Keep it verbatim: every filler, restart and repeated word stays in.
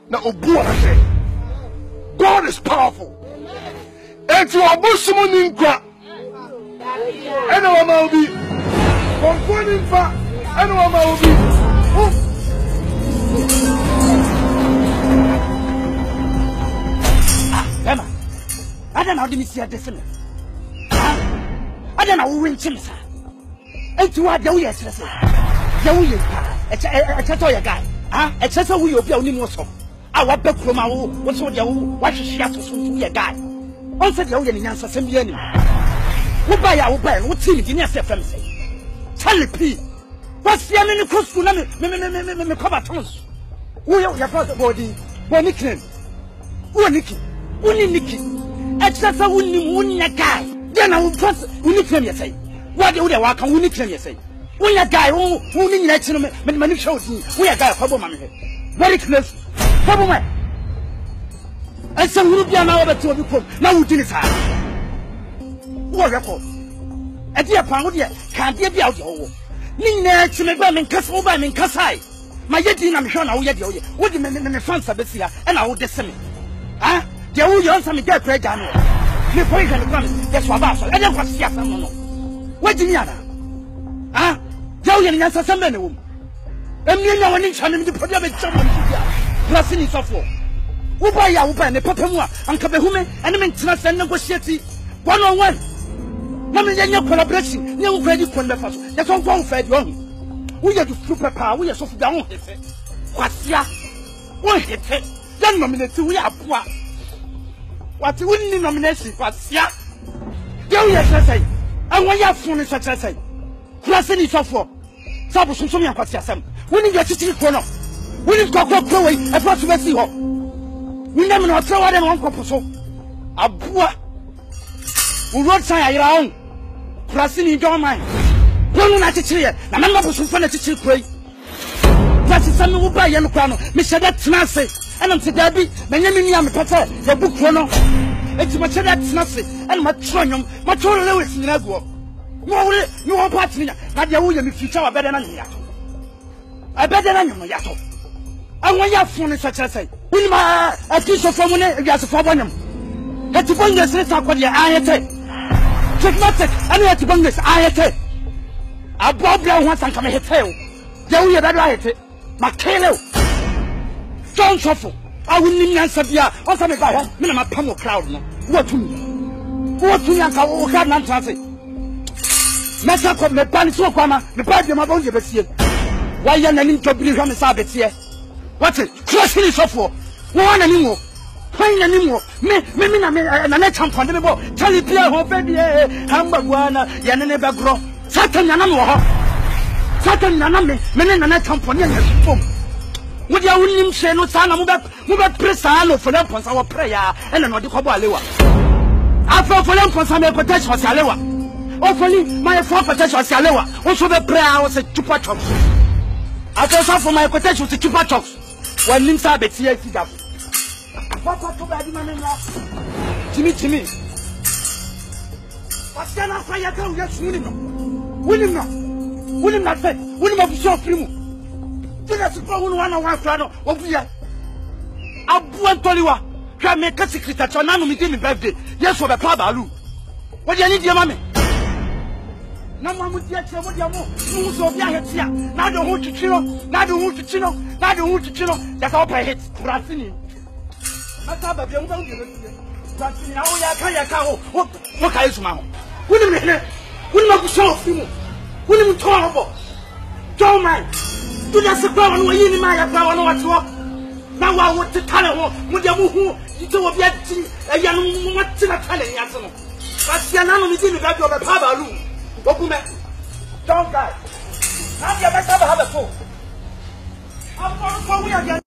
na obu ase. God is powerful. And to abusumu ninkwa. Ene wa ma obi. Konko nimfa. Ene wa ma obi. Emma, I don't know how to miss your destiny. I don't know who wins him, sir. And to what do you say? You will, a chatoya guy, ah, a chatter will be only more so. Our back from our what's what you watch she has to be a guy. Also, the only answer send the enemy. Who buy our buy, what team did you say from say? Challe, P. What's the enemy cross to me cover tons? We are your father body, one nickname. One nickname. Uni Niki, extra winning winning a guy. Then I will trust Uniclem, you say. What do you walk on Uniclem, you say? We a guy who winning next to me, many shows me. We a guy, Pablo Mammy. Very close. Pablo Man. And some will be an hour to the cook. Now, we did it. What record? A dear Pangodia can't get out your Nina to me by me, Castle by me, Casai. My yet I'm sure now, yet, what do you mean in the France of this year? And I will decimate. Ah? The old young son get pregnant. The poison comes. That's what I don't want to see someone. What do you mean? Ah? Tell you answer some men. And you know, when you tell me to put up with someone, plus in his software. Who buy your open the Papua and Kabehume and maintenance and negotiate one on one. Mamma, your collaboration, no credit for the first. That's all wrong, fed young. We are to super power. We are so down. What's ya? What hit it? Then nominate we are poor. What winning nomination was ya? Do you say? And when you have phone such as say, Crossing is off for Sabusum and Quasiasam. Winning your city corner. Winning Coco Chloe, a possibility. We never know throw out and one proposal. A boy who wrote say around Crossing in your mind. Don't not teach here. The member was from the teacher pray. That's some who buy yellow crown, Mister That's Nancy. And I'm today, Benjamin Yam Pata, the book chrono. It's much that's nothing, and my tronium, my total Lewis in Agua. No, no partner, not your William future better than Yato. I better than Yato. And when you have phone such as say, Will my a piece of woman as for one. Had to bring this letter for your I had it. Check not it, and you had to bring this I had it. I brought down once and come a tail. There we are right it. Macalo. Don't shuffle. I will need answer here. Also, make my minimum pummel crowd. What to me? What to me? I can't answer. Messa come the pan so come, the party of my own. Why you're not to believe on the Sabbath here? What's it? Crossing is off for one anymore. Plain anymore. Me, me, me, and a net on the boat. Tell it, Pierre, hope, Hamburguana, Yanane Bagro, Satan Yanamo. Satan Yaname, men and a company and a would you win say no son of Mubat Presano for them for our prayer and another Cobalewa? After for them for some potential Salewa. Hopefully, my four potential Salewa. Also, the prayer was a chupa chops. After some for my potential to chupa chops. When Nimsa Betty, Papa to bad man, Jimmy Jimmy. What's going on? Fire down, yes, William. William, William, not fed. William of short primo. That's one one one crano of here. I want to you. Can make a secret at your name birthday. Yes, for the Pabalu. What do you need, your mammy? No one would get your mother. Who's of your heads here? Now the who to chino, now the who to chino, now the who to chino. That's all I hit. Brassini. That's how the young lady. Brassini, how ya can ya cow? What can you, mamma? Wouldn't it? Wouldn't you show you? Wouldn't you talk about? Don't mind. Do not suppose when you my power no to walk. Now I want to tell her with your who you do of yet a young what to tell you. But you're not only dealing with your Pabalu. Don't die. Now you must have a phone. I'm going to